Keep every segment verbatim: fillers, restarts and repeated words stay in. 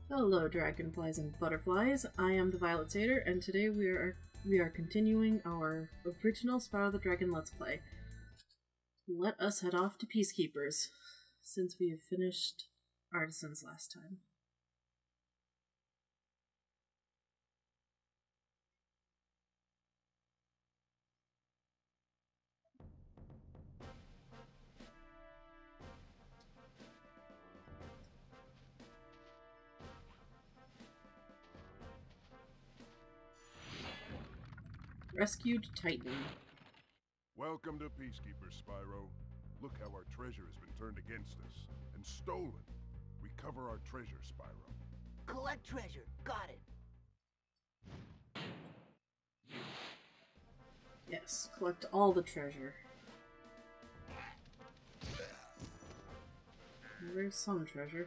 Hello, dragonflies and butterflies. I am the Violet Satyr, and today we are we are continuing our original Spyro the Dragon Let's Play. Let us head off to Peacekeepers, since we have finished Artisans last time. Rescued Titan. Welcome to Peacekeepers, Spyro. Look how our treasure has been turned against us and stolen. Recover our treasure, Spyro. Collect treasure. Got it. Yes, collect all the treasure. There's some treasure.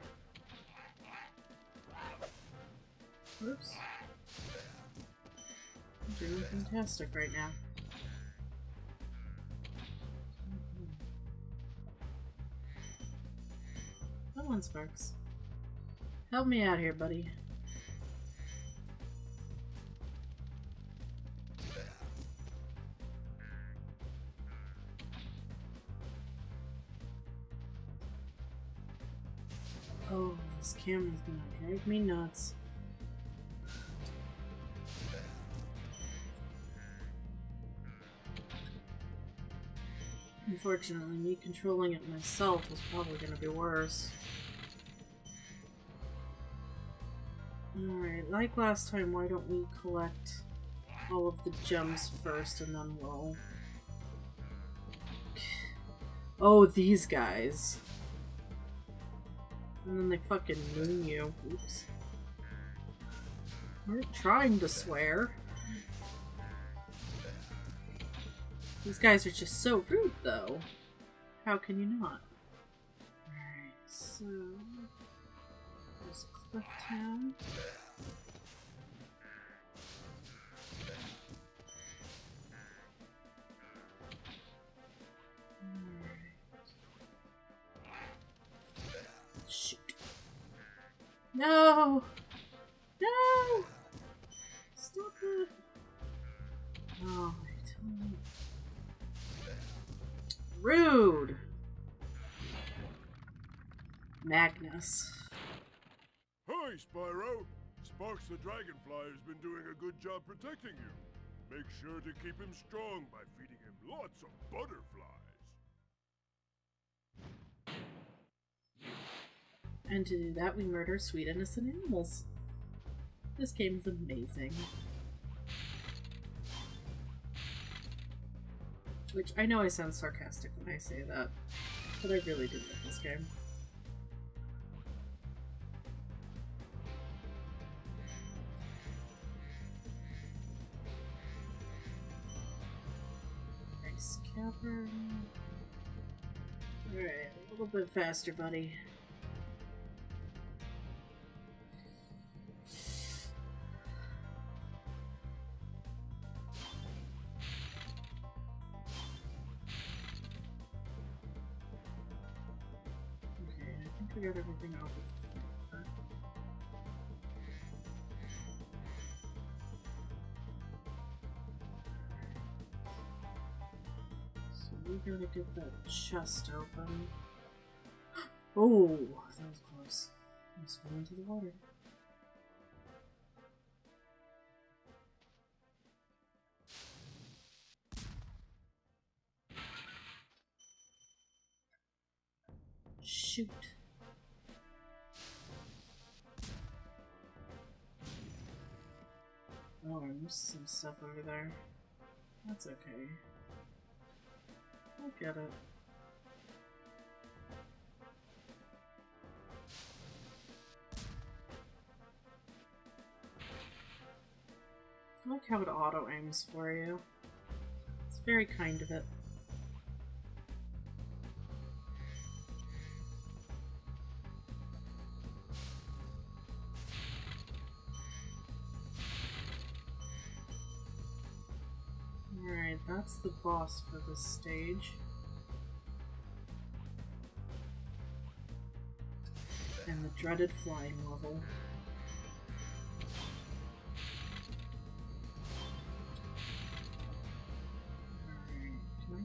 Oops. I'm doing fantastic right now. Come on, Sparks. Help me out here, buddy. Oh, this camera's gonna drive me nuts. Unfortunately, me controlling it myself is probably gonna be worse. Alright, like last time, why don't we collect all of the gems first and then we'll... Oh, these guys. And then they fucking moon you. Oops. We're trying to swear. These guys are just so rude, though. How can you not? Alright, so... There's Clifftown. Shoot. No! No! Stop it! Oh, I don't... Rude! Magnus. Hi, Spyro. Sparks the Dragonfly has been doing a good job protecting you. Make sure to keep him strong by feeding him lots of butterflies. And to do that, we murder sweet innocent animals. This game is amazing. Which, I know I sound sarcastic when I say that, but I really do love this game. Nice cavern. Alright, a little bit faster, buddy. I got everything out. So we gotta get that chest open. Oh, that was close. I almost fell into the water. Shoot. Oh, I missed some stuff over there. That's okay. I'll get it. I like how it auto-aims for you. It's very kind of it. That's the boss for this stage. And the dreaded flying level.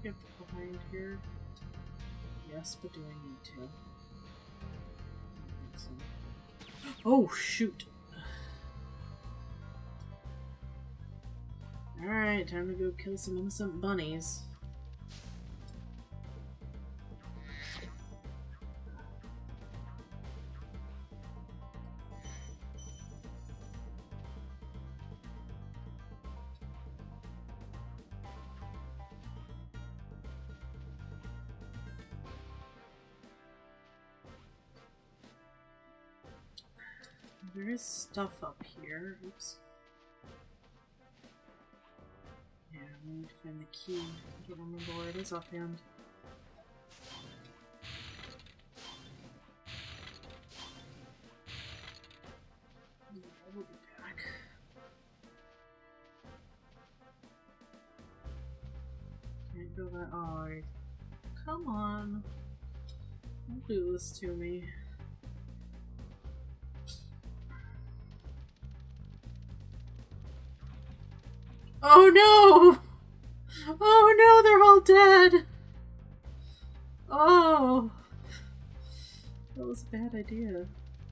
get behind here? Yes, but do I need to? I think so. Oh, shoot! Alright, time to go kill some innocent bunnies. There is stuff up here. Oops. Yeah, I need to find the key. I don't remember where it is offhand. I will be back. Can't go that. Oh, I... Come on. Don't do this to me. Oh no! Oh no, they're all dead! Oh! That was a bad idea.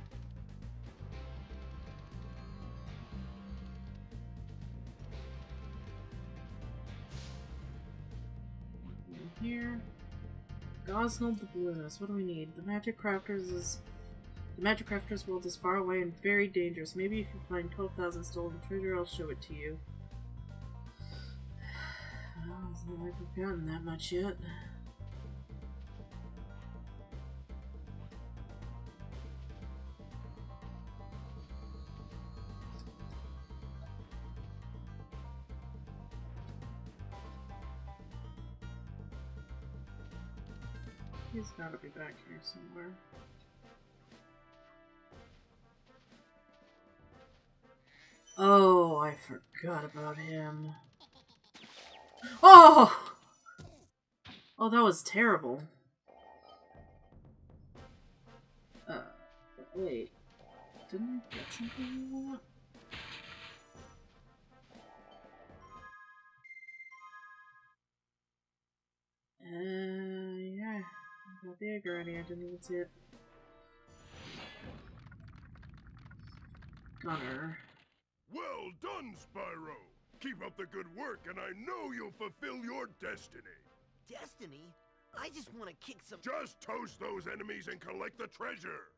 In here. Gosnold the Balloonist. What do we need? The Magic Crafters is... The Magic Crafters world is far away and very dangerous. Maybe if you find twelve thousand stolen treasure, I'll show it to you. I don't think I've forgotten that much yet. He's gotta be back here somewhere. Oh, I forgot about him. Oh! Oh, that was terrible. Uh, wait. Didn't I get something like that? Uh, yeah. I got the egg already, I didn't even see it. Gunner. Well done, Spyro! Keep up the good work, and I know you'll fulfill your destiny. Destiny? I just want to kick some- Just toast those enemies and collect the treasure!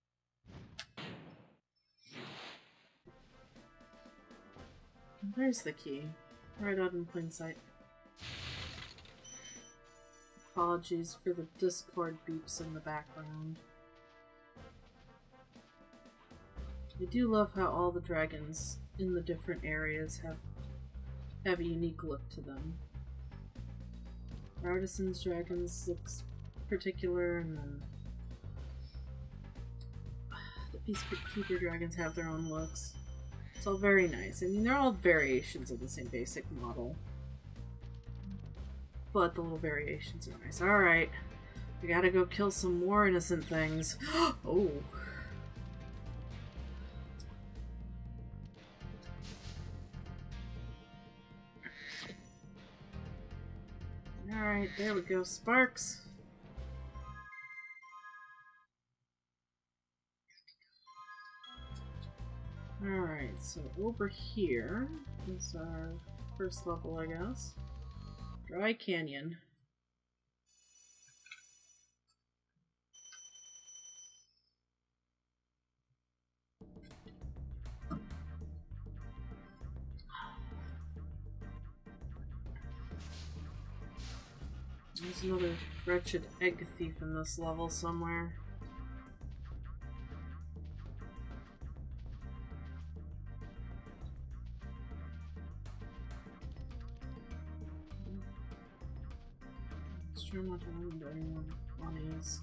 There's the key. Right out in plain sight. Apologies for the Discord beeps in the background. I do love how all the dragons in the different areas have have a unique look to them. Artisan's dragons looks particular, and then the Peacekeeper dragons have their own looks. It's all very nice. I mean, they're all variations of the same basic model, but the little variations are nice. Alright, we gotta go kill some more innocent things. Oh! Alright, there we go, Sparks. Alright, so over here is our first level, I guess. Dry Canyon. There's another wretched egg thief in this level somewhere. Let's try not to run into anyone bunnies.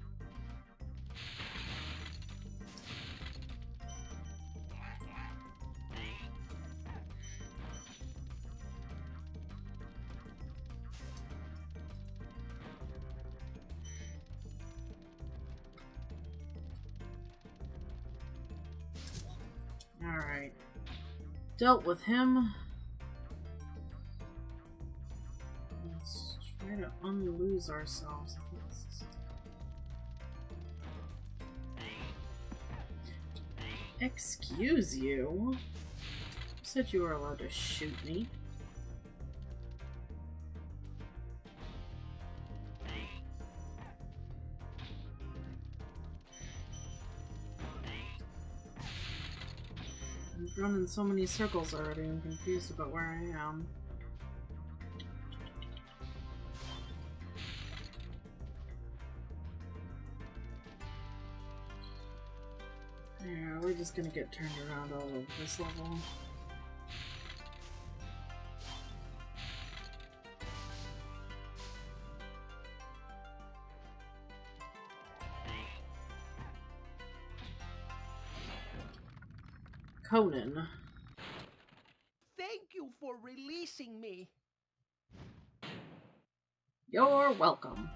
Alright. Dealt with him. Let's try Try to unlose ourselves. Excuse you? You said you were allowed to shoot me. I've run in so many circles already, I'm confused about where I am. Yeah, we're just gonna get turned around all over this level. Conan. Thank you for releasing me. You're welcome.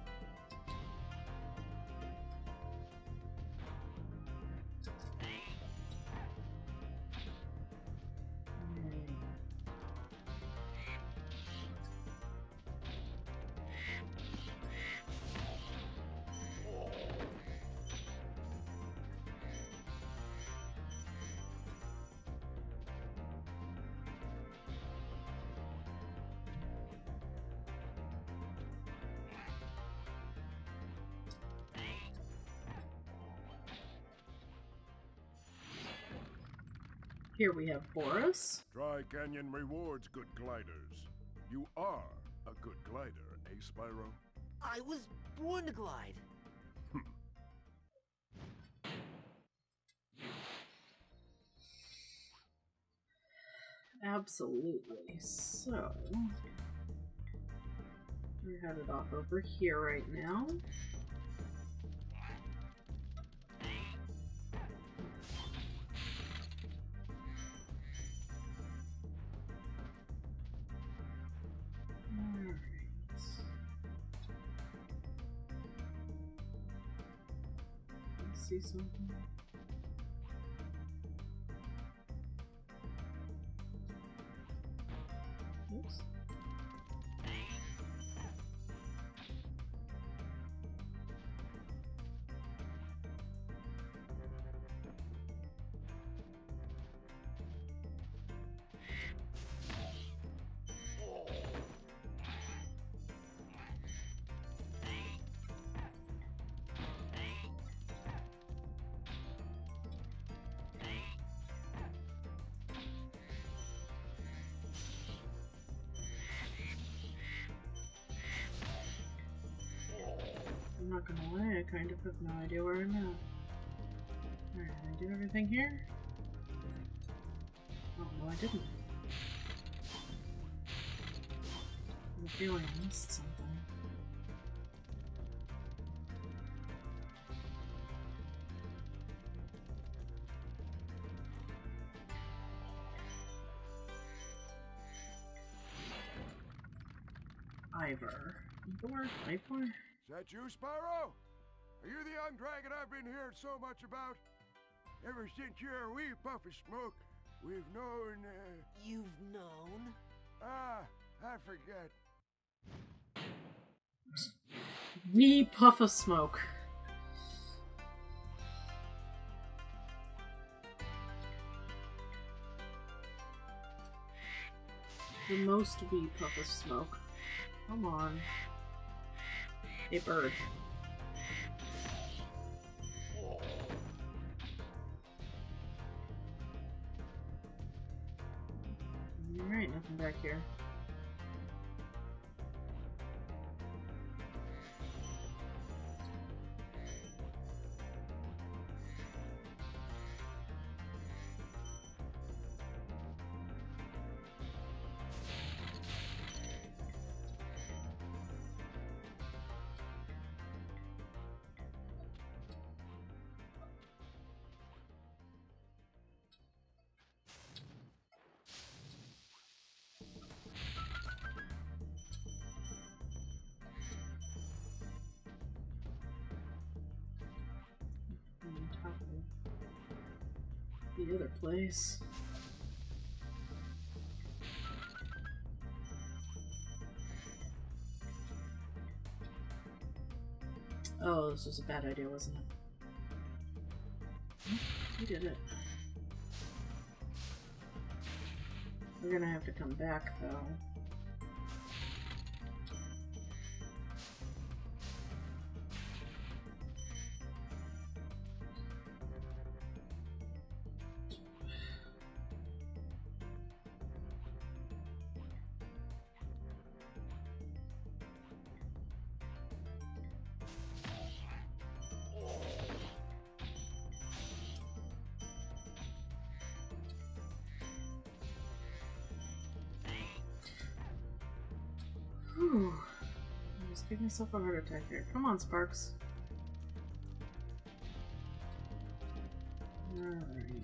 Here we have Boris. Dry Canyon rewards good gliders. You are a good glider, eh, Spyro? I was born to glide. Absolutely. So, we're headed off over here right now. See something? Oops. I'm not gonna lie, I kind of have no idea where I'm at. Alright, did I do everything here? Oh, no I didn't. I feel like I missed something. Ivor. Ivor? Ivor? Is that you, Spyro? Are you the young dragon I've been hearing so much about? Ever since you're a wee puff of smoke, we've known, uh... You've known? Ah, I forget. Wee puff of smoke. The most wee puff of smoke. Come on. A bird. Alright, nothing back here. The other place. Oh, this was a bad idea, wasn't it? We did it. We're gonna have to come back, though. Whew. I just gave myself a heart attack here. Come on, Sparks. Alright.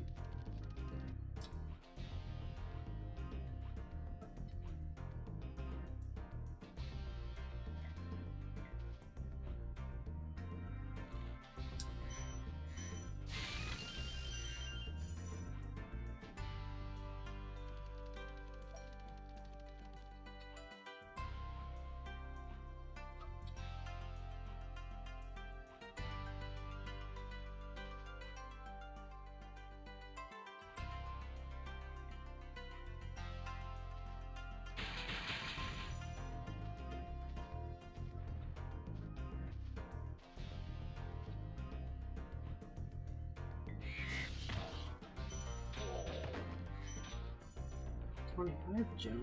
twenty-five June.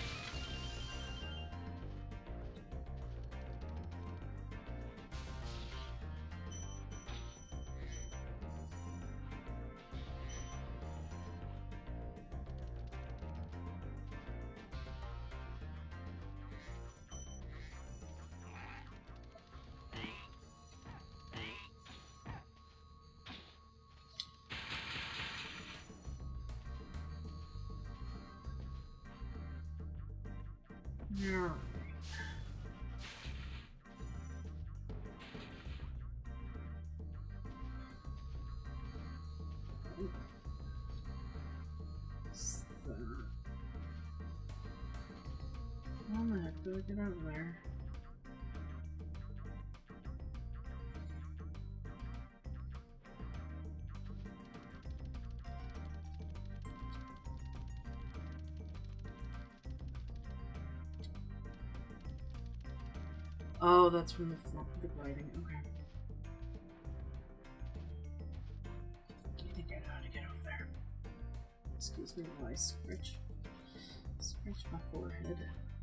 Yeah. How the heck do I get out of there? Oh, that's from the, the gliding. Okay. Can't think I know how to get over there. Excuse me while I scratch, scratch my forehead.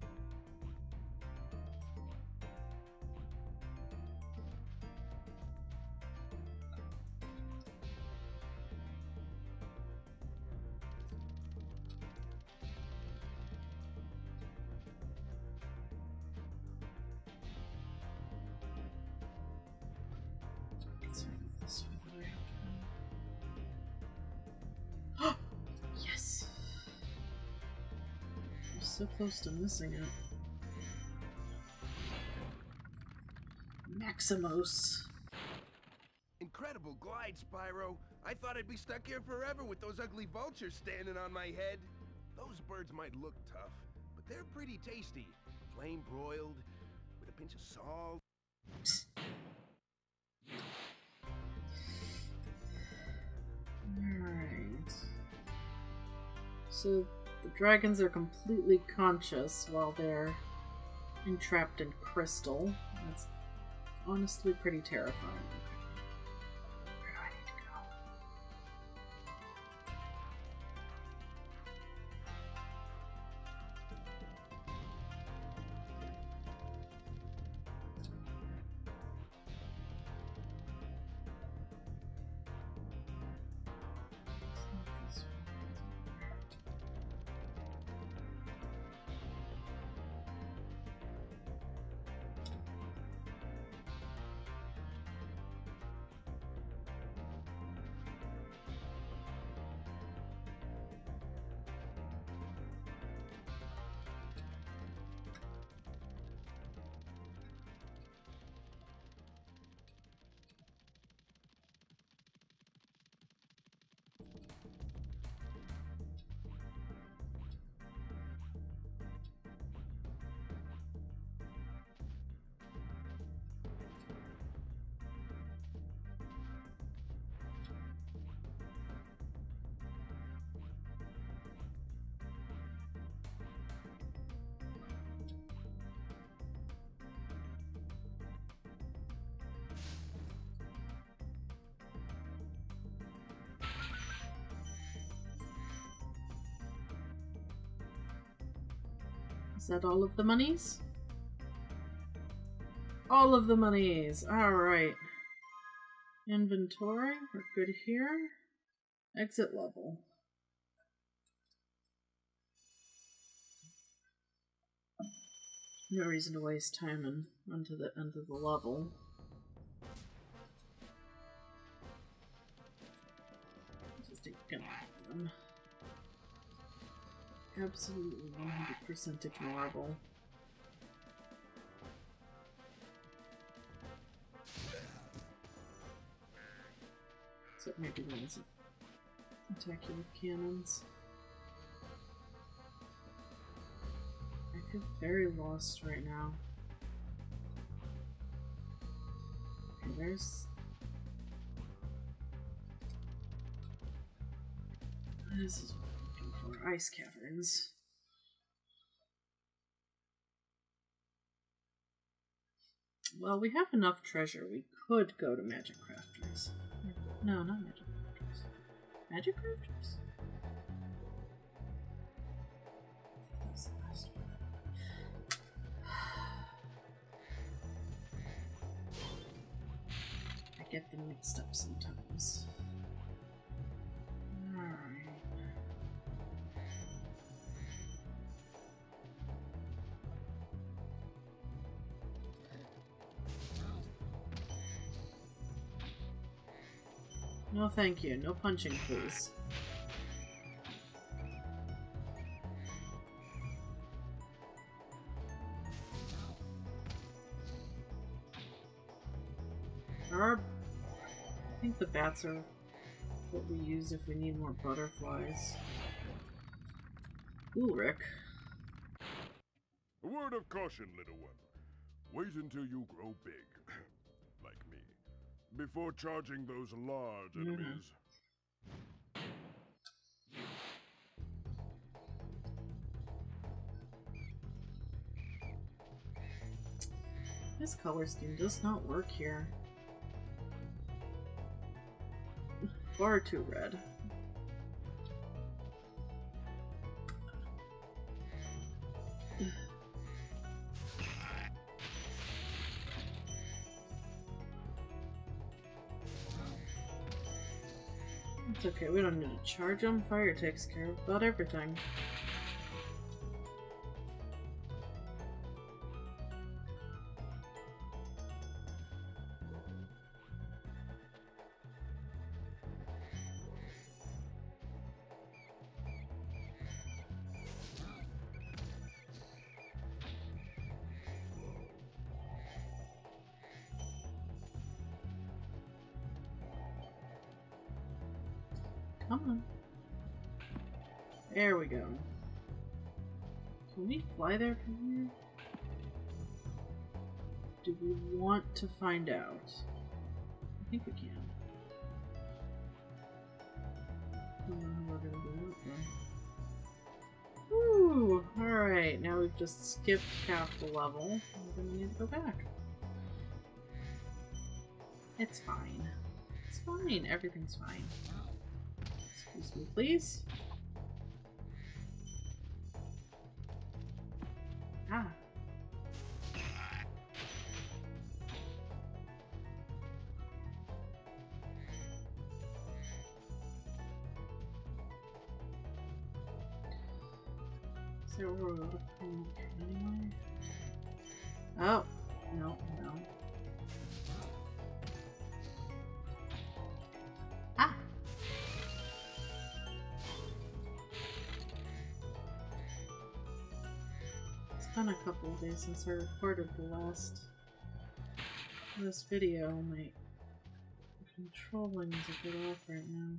Yes! I'm so close to missing it. Maximos. Incredible glide, Spyro. I thought I'd be stuck here forever with those ugly vultures standing on my head. Those birds might look tough, but they're pretty tasty. Flame broiled, with a pinch of salt. Alright. So the dragons are completely conscious while they're entrapped in crystal. That's honestly pretty terrifying. Where do I need to go? Is that all of the monies? All of the monies! Alright. Inventory, we're good here. Exit level. No reason to waste time and run to the end of the level. Just ignore them. Absolutely one hundred percent ignorable. Except maybe the ones that attack you with cannons. I feel very lost right now. Okay, there's... This is what I'm looking for. Ice caverns. Well, we have enough treasure. We could go to Magic Crafters. No, not Magic Crafters. Magic Crafters? That's the last one. I get them mixed up sometimes. Alright. No thank you. No punching, please. Our, I think the bats are what we use if we need more butterflies. Ulrich. A word of caution, little one. Wait until you grow big. Like me. Before charging those large Mm-hmm. enemies. This color scheme does not work here. Far too red. It's okay, we don't need to charge them. Fire takes care of about everything. Come on. There we go. Can we fly there from here? Do we want to find out? I think we can. I don't know how we're gonna do it though. Woo! Alright, now we've just skipped half the level. We're gonna need to go back. It's fine. It's fine. Everything's fine. Excuse me, please. Ah. Is there a road anyway? Oh, no, no. Ah! It's been a couple of days since I recorded the last this video. My controlling is a bit off right now.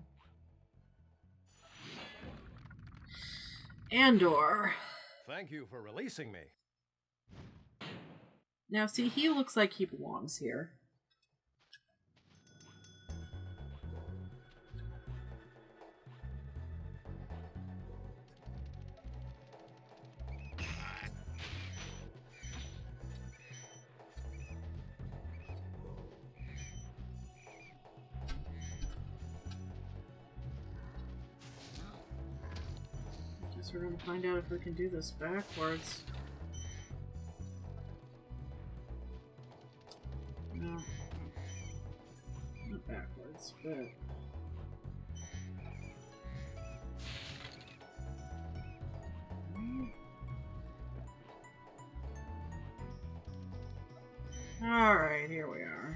Andor. Thank you for releasing me. Now, see, he looks like he belongs here. We're gonna find out if we can do this backwards. that. Alright, here we are.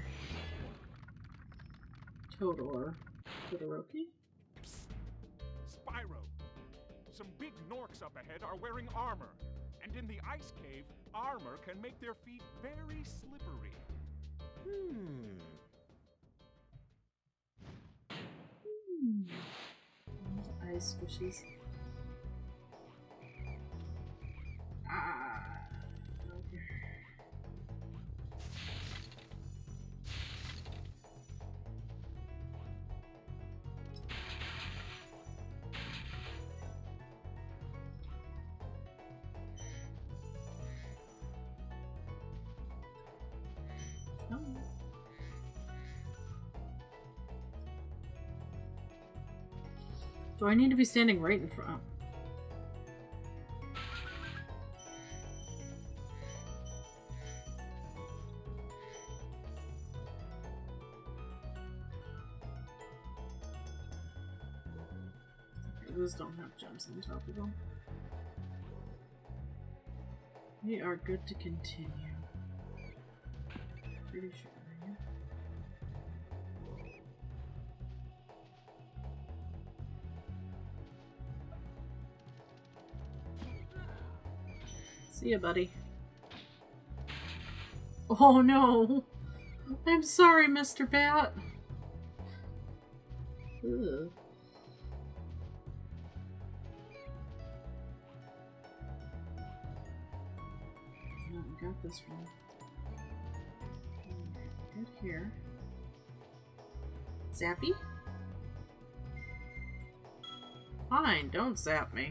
Todor. Todoroki? Psst. Spyro. Some big Norks up ahead are wearing armor. And in the ice cave, armor can make their feet very slippery. Hmm. Hmm. Ice squishies. Ah. Okay. Oh. Do I need to be standing right in front? Those don't have gems on top of them. We are good to continue. Pretty sure. Yeah. See ya, buddy. Oh no! I'm sorry, Mister Bat! Ugh. Oh, I got this one. Good here. Zappy? Fine, don't zap me.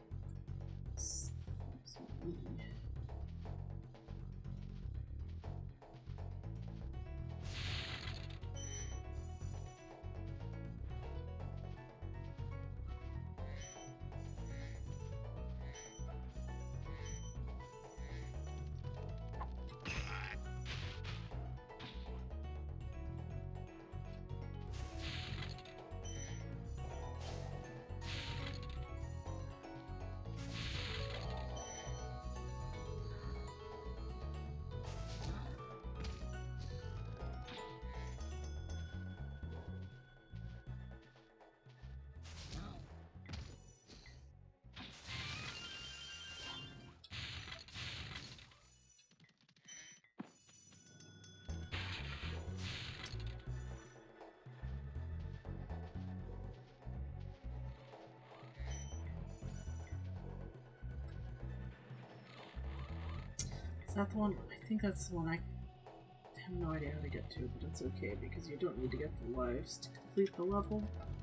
Is that the one? I think that's the one. I have no idea how to get to, but it's okay because you don't need to get the lives to complete the level.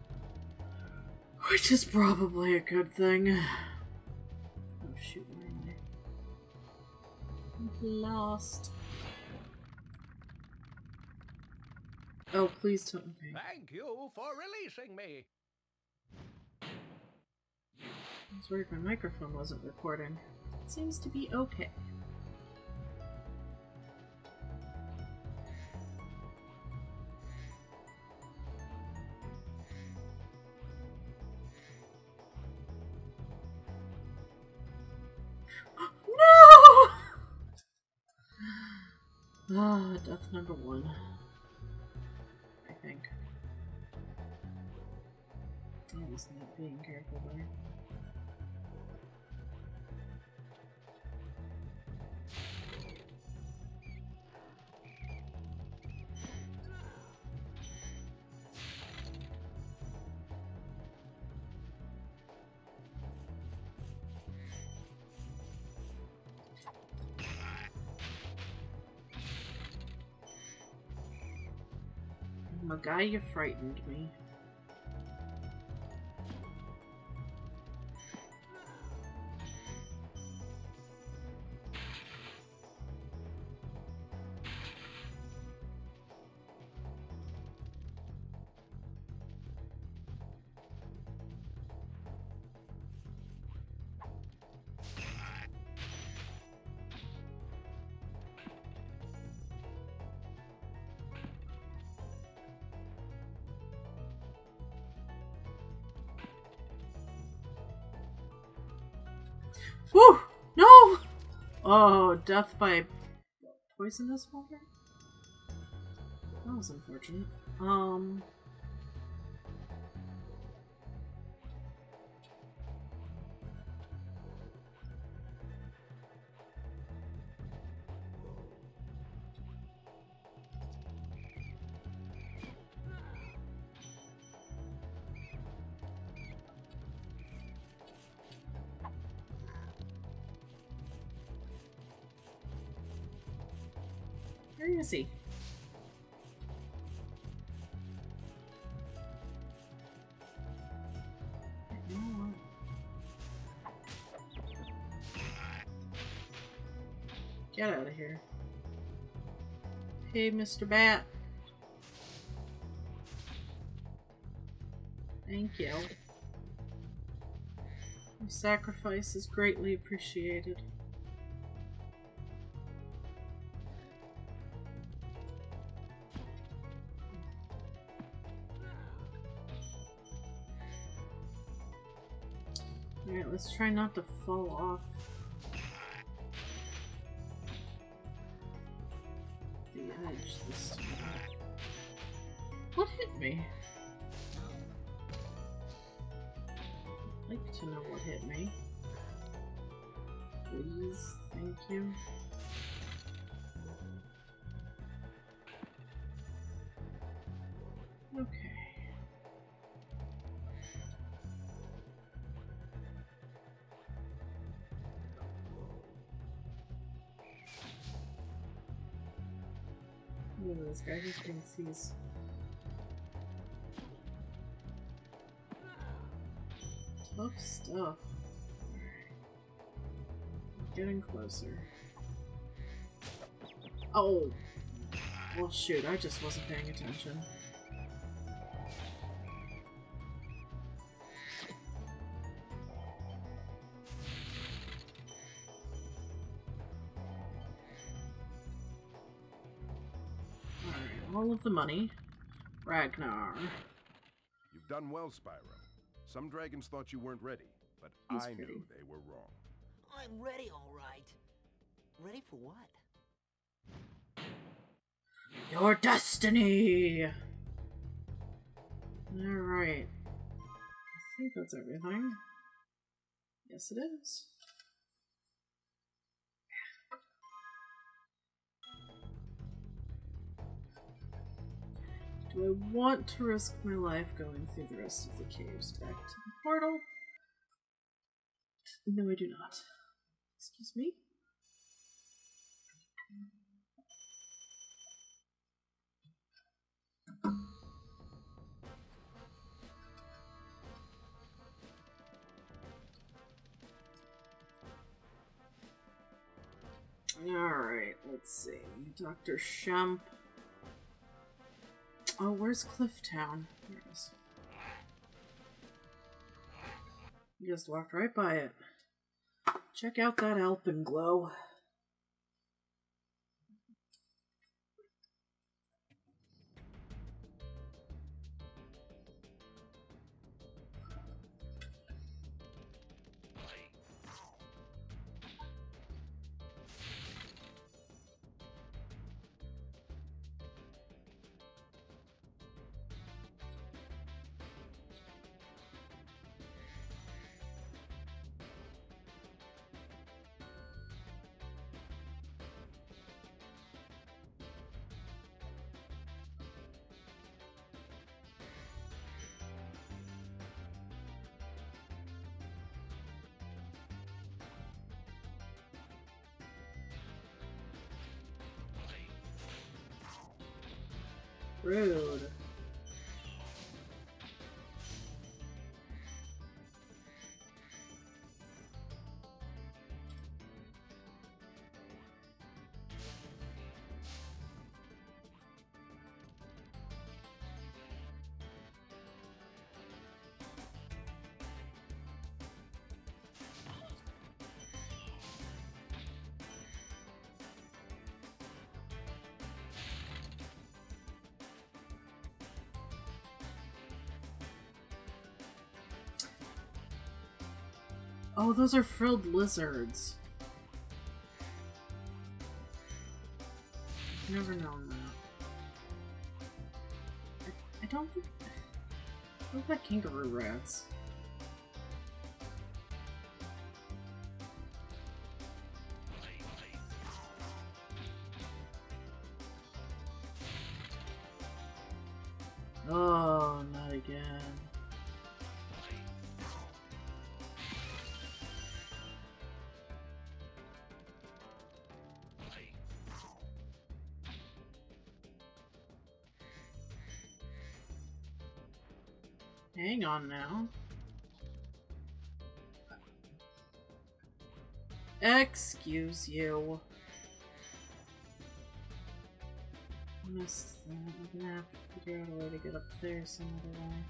Which is probably a good thing. Oh shoot, where am I? I'm lost. Oh, please tell me. Thank you for releasing me. I was worried my microphone wasn't recording. It seems to be okay. Ah, death number one. I think. I was not being careful there. Magai, you frightened me. Whew! No! Oh, death by poisonous water? That was unfortunate. Um... Where is he? You know what? Get out of here. Hey, Mister Bat. Thank you. Your sacrifice is greatly appreciated. Alright, let's try not to fall off the edge this time. What hit me? I'd like to know what hit me. Please, thank you. Okay. Look at this guy, he thinks he's... tough stuff. Getting closer. Oh! Well shoot, I just wasn't paying attention. All of the money. Ragnar. You've done well, Spyro. Some dragons thought you weren't ready, but He's I pretty. knew they were wrong. I'm ready, all right. Ready for what? Your destiny! Alright. I think that's everything. Yes, it is. Do I want to risk my life going through the rest of the caves back to the portal? No, I do not. Excuse me? Alright, let's see. Doctor Shump. Oh, where's Clifftown? There it is. You just walked right by it. Check out that alpenglow. Rude. Oh, those are frilled lizards. Never known that. I, I don't think... What about kangaroo rats? Oh, not again. Hang on now. Excuse you. Missed that. I'm gonna have to figure out a way to get up there some other way.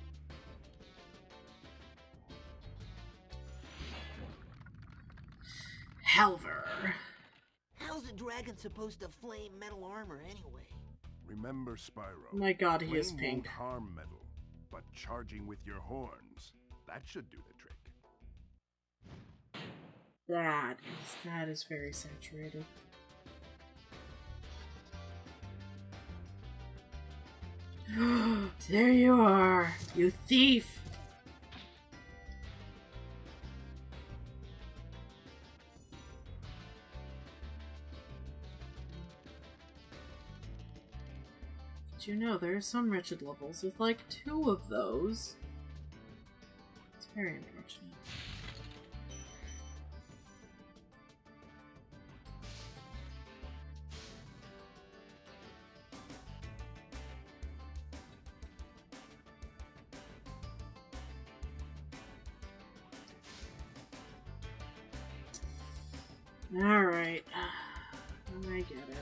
Halver. How's a dragon supposed to flame metal armor anyway? Remember, Spyro. My god, he is flame pink. won't harm metal, but charging with your horns, that should do the trick. That is, that is very saturated. There you are, you thief! Did you know there are some wretched levels with like two of those? It's very unfortunate. Alright. I get it.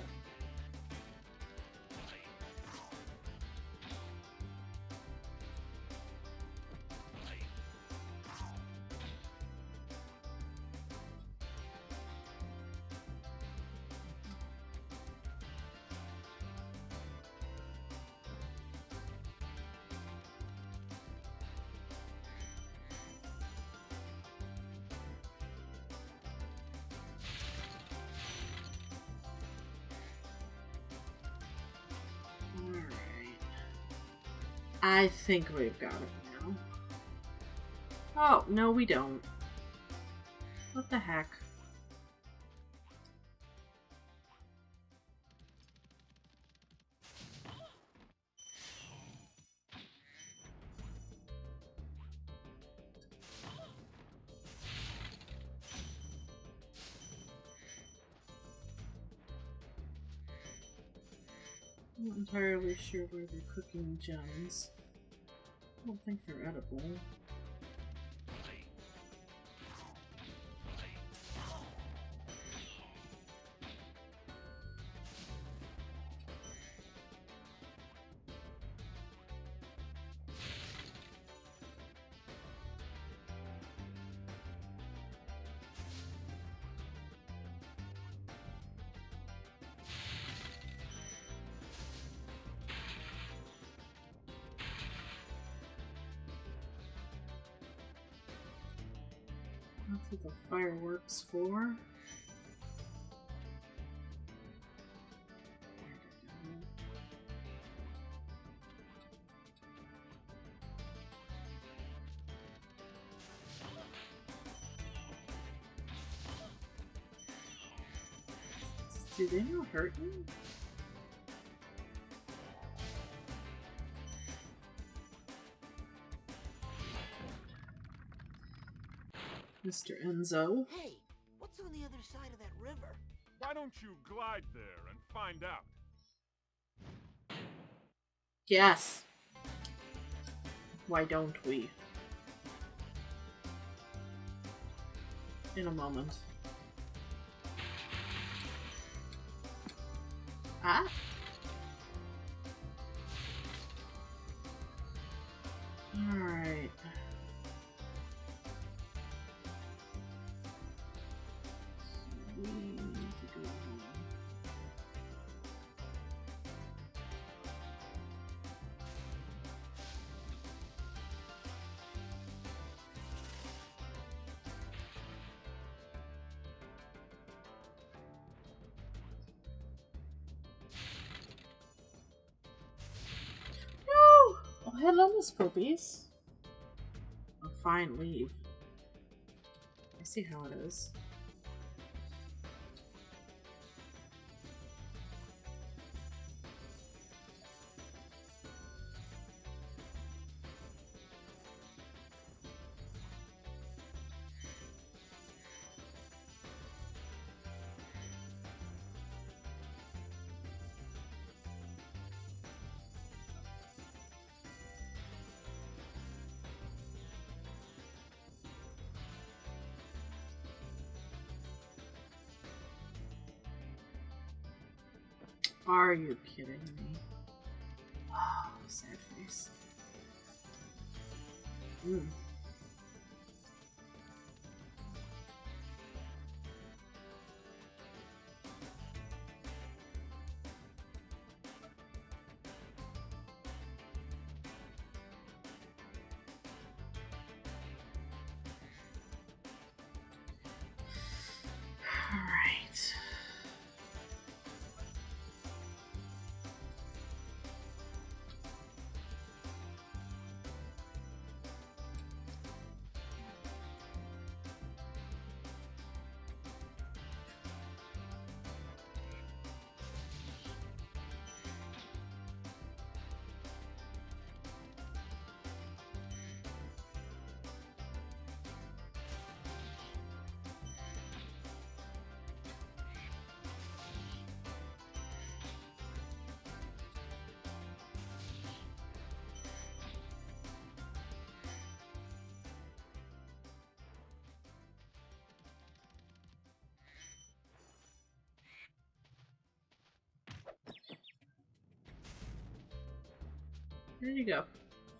I think we've got it now. Oh, no we don't. What the heck? I'm not entirely sure where they're cooking gems. I don't think they're edible. That's what the fireworks for. Do they not hurt me? Mister Enzo. Hey, what's on the other side of that river? Why don't you glide there and find out? Yes. Why don't we? In a moment. Ah? Alright. hello, Miss Poppies. Oh, fine, leave. I see how it is. Are you kidding me? Oh, sad face. Mm. All right. There you go.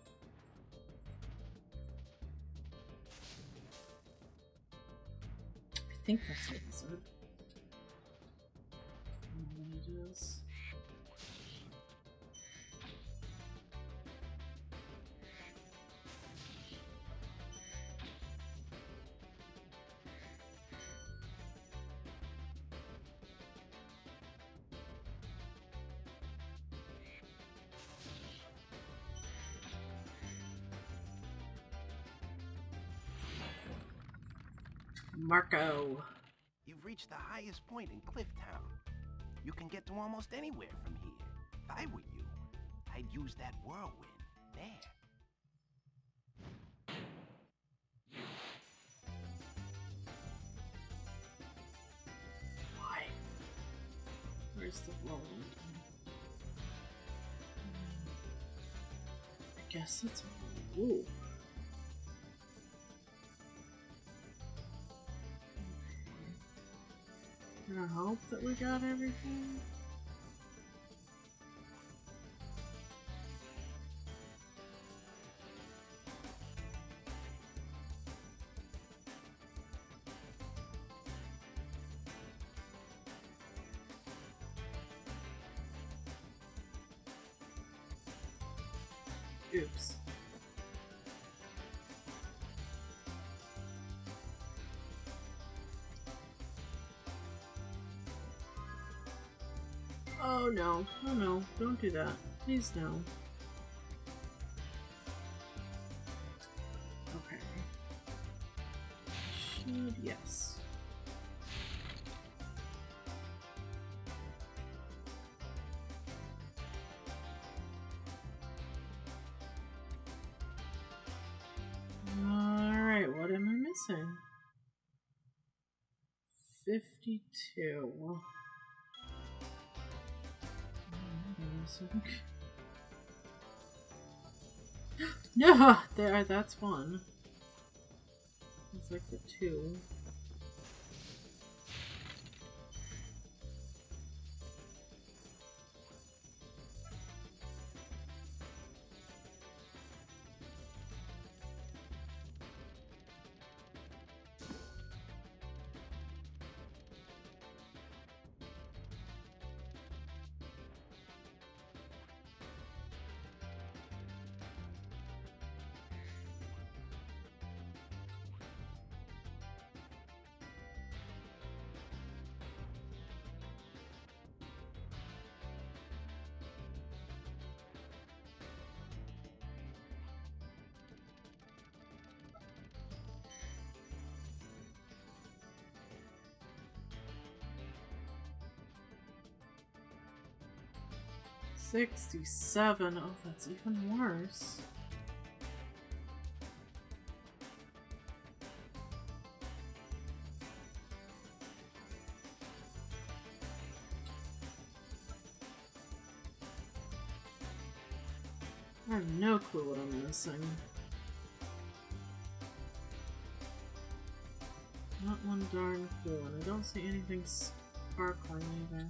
I think that's what he said. Images. Marco. You've reached the highest point in Clifftown. You can get to almost anywhere from here. If I were you, I'd use that whirlwind there. Why? Where's the whirlwind? I guess it's. Ooh. I hope that we got everything. Oops. Oh no, oh no, don't do that. Please no. Okay. Should, yes. Alright, what am I missing? fifty-two. No, there. That's one. It's like the two. sixty-seven. Oh, that's even worse. I have no clue what I'm missing. Not one darn clue, and I don't see anything sparkling either.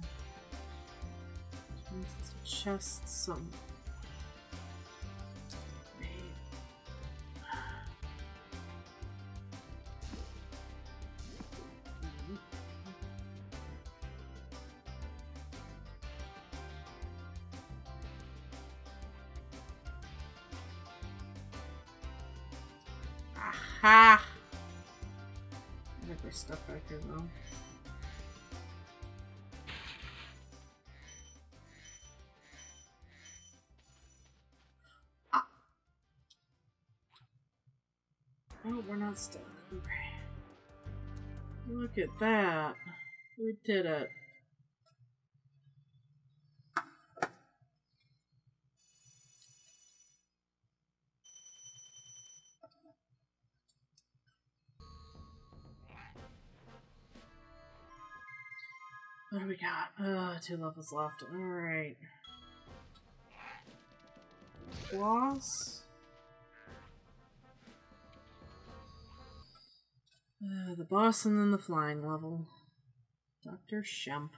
It's a chest some. Aha! I think we're stuck back here though. Ah. Oh, we're not stuck. Okay. Look at that. We did it. What do we got? Oh, two levels left. Alright. Boss? Uh, the boss and then the flying level. Doctor Shemp.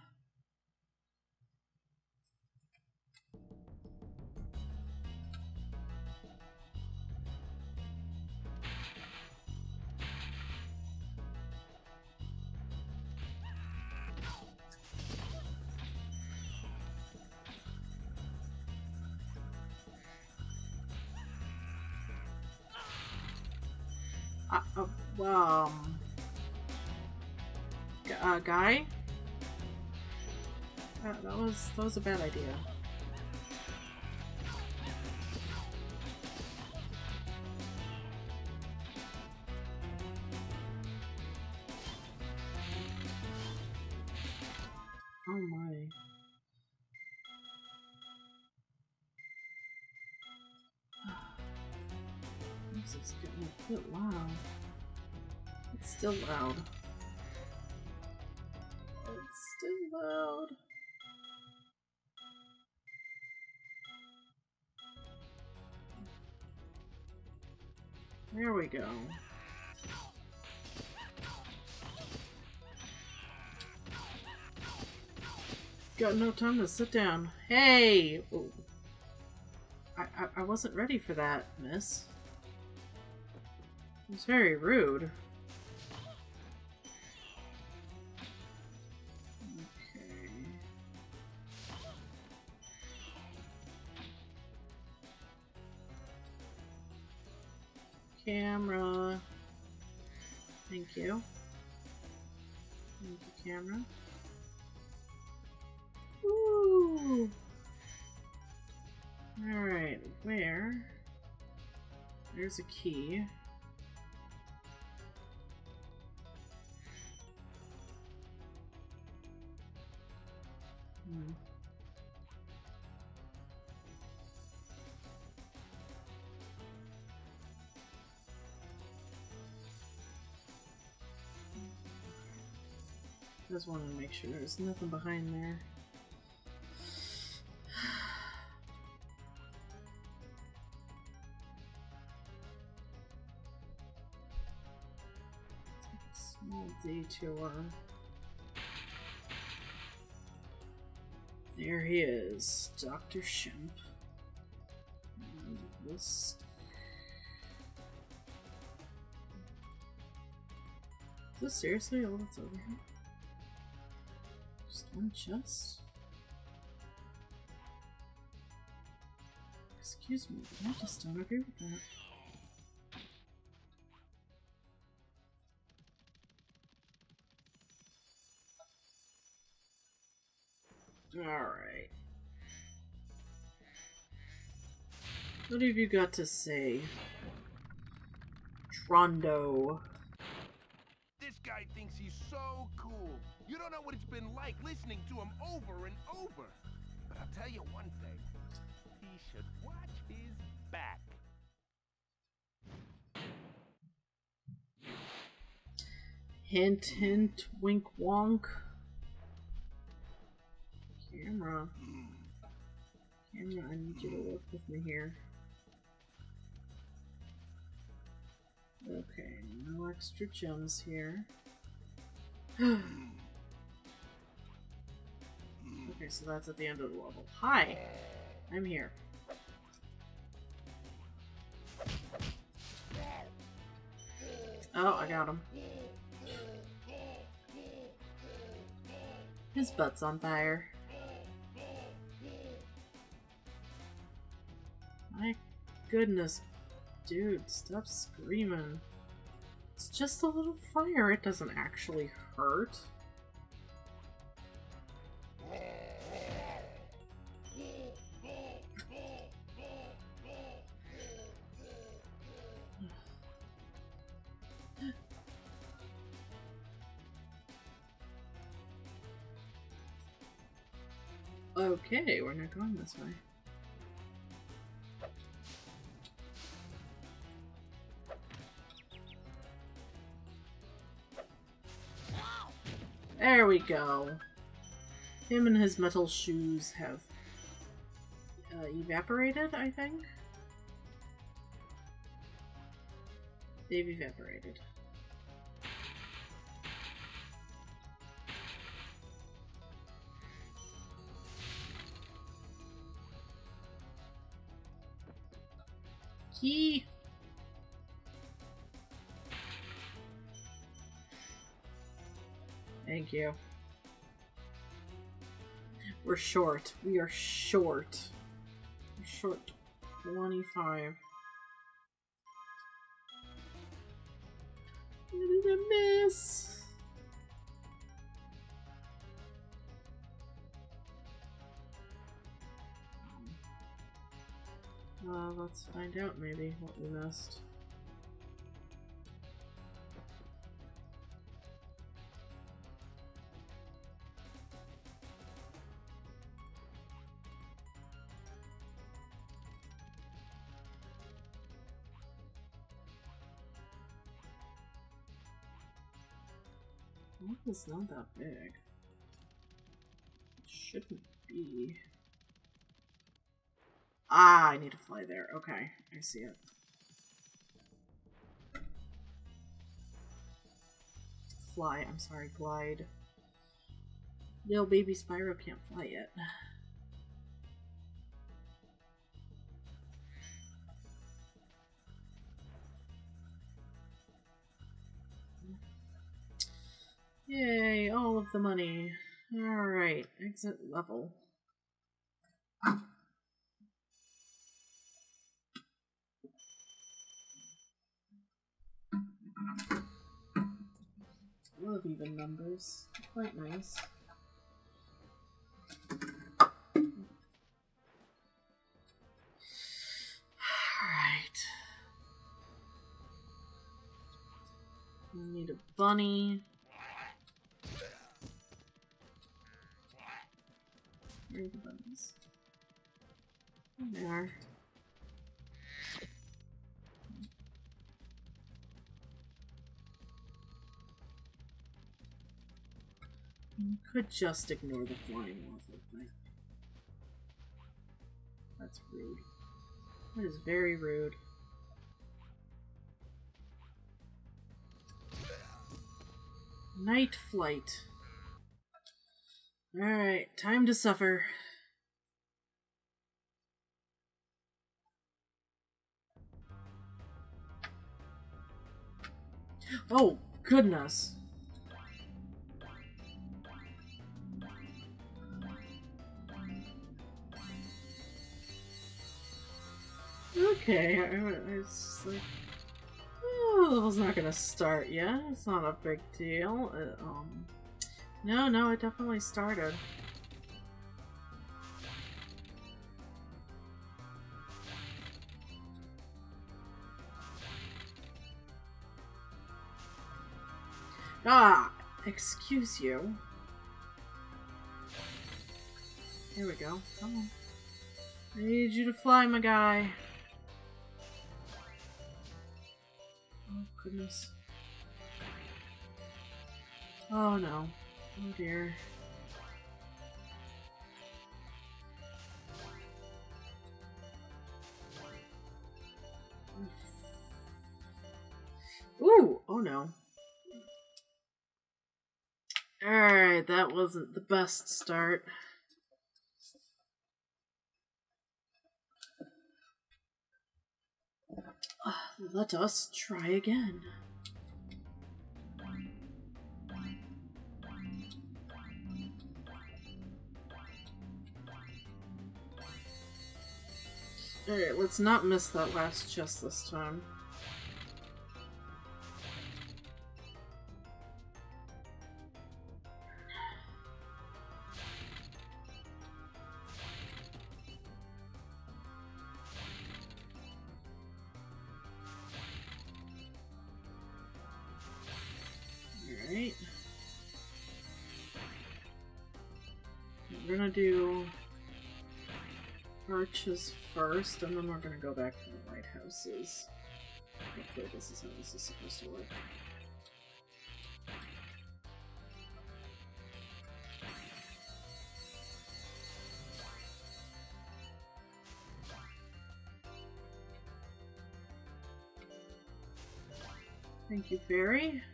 Uh, uh, um, uh, guy? Uh, that was that was a bad idea. Oh my. This is getting a bit loud. It's still loud. It's still loud. There we go. Got no time to sit down. Hey! Ooh. I, I I wasn't ready for that, miss. It was very rude. Okay. Camera. Thank you. Thank you, camera. Ooh. Alright, where? There's a key. Hmm. Just wanted to make sure there's nothing behind there. Small detour. There he is, Doctor Shemp. And this. Is this seriously all that's over here? Just one chest? Excuse me, but I just don't agree with that. Alright. What have you got to say, Trondo? This guy thinks he's so cool. You don't know what it's been like listening to him over and over. But I'll tell you one thing. He should watch his back. Hint, hint, wink, wonk. Camera. Camera, I need you to work with me here. Okay, no extra gems here. Okay, so that's at the end of the level. Hi! I'm here. Oh, I got him. His butt's on fire. My goodness, dude, stop screaming. It's just a little fire, it doesn't actually hurt. Okay, we're not going this way. There we go. Him and his metal shoes have uh, evaporated, I think? They've evaporated. Key! Thank you. We're short. We are short. We're short twenty-five. What did I miss? Uh, let's find out maybe what we missed. It's not that big. It shouldn't be. Ah, I need to fly there. Okay, I see it. Fly, I'm sorry, glide. Little baby Spyro can't fly yet. Yay, all of the money. Alright, exit level. Love even numbers. Quite nice. Alright. We need a bunny. Where are the bunnies? There they are. You could just ignore the flying waffle thing. That's rude. That is very rude. Night flight. Alright, time to suffer. Oh, goodness. Okay, I, I was just like, oh, the level's not gonna start yet. It's not a big deal. It, um, no, no, it definitely started. Ah, excuse you. There we go. Come on. I need you to fly, my guy. Oh, goodness. Oh, no. Oh, dear. Ooh! Oh, no. Alright, that wasn't the best start. Uh, let us try again. Alright, let's not miss that last chest this time. Alright. We're gonna do arches first, and then we're gonna go back to the lighthouses. Hopefully this is how this is supposed to work. Thank you, Fairy.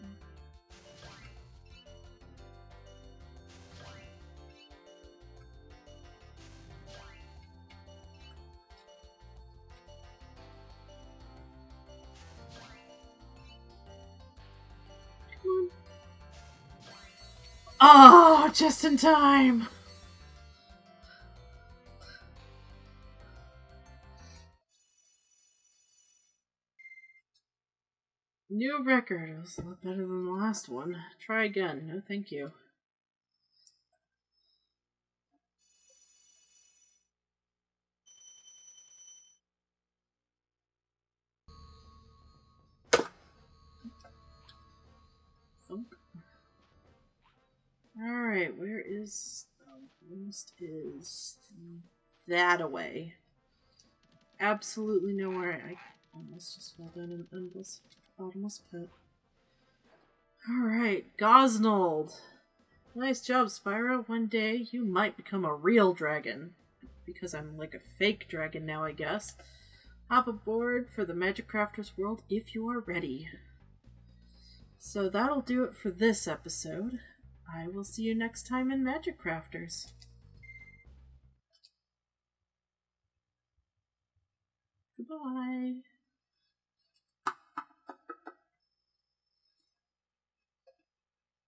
Oh, just in time! New record. It was a lot better than the last one. Try again. No, thank you. Thunk. Alright, where is... Almost is... that away. Absolutely nowhere. I almost just fell down an endless, bottomless pit. Alright, Gosnold. Nice job, Spyro. One day you might become a real dragon. Because I'm like a fake dragon now, I guess. Hop aboard for the Magic Crafters world if you are ready. So that'll do it for this episode. I will see you next time in Magic Crafters. Goodbye.